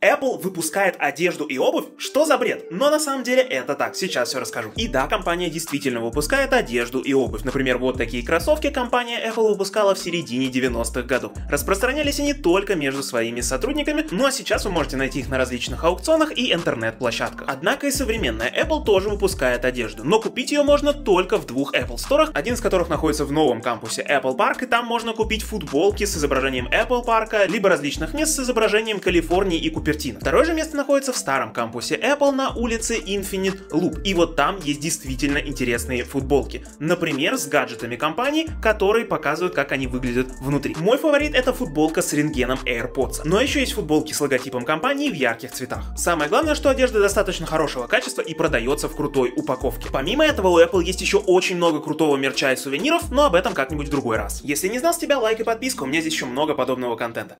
Apple выпускает одежду и обувь? Что за бред? Но на самом деле это так, сейчас все расскажу. И да, компания действительно выпускает одежду и обувь. Например, вот такие кроссовки компания Apple выпускала в середине 90-х годов. Распространялись они только между своими сотрудниками, ну а сейчас вы можете найти их на различных аукционах и интернет-площадках. Однако и современная Apple тоже выпускает одежду, но купить ее можно только в двух Apple Store'ах, один из которых находится в новом кампусе Apple Park, и там можно купить футболки с изображением Apple Park'а, либо различных мест с изображением Калифорнии и Купертино. Второе же место находится в старом кампусе Apple на улице Infinite Loop, и вот там есть действительно интересные футболки. Например, с гаджетами компании, которые показывают, как они выглядят внутри. Мой фаворит — это футболка с рентгеном AirPods. Но еще есть футболки с логотипом компании в ярких цветах. Самое главное, что одежда достаточно хорошего качества и продается в крутой упаковке. Помимо этого, у Apple есть еще очень много крутого мерча и сувениров, но об этом как-нибудь в другой раз. Если не знал, с тебя лайк и подписка, у меня здесь еще много подобного контента.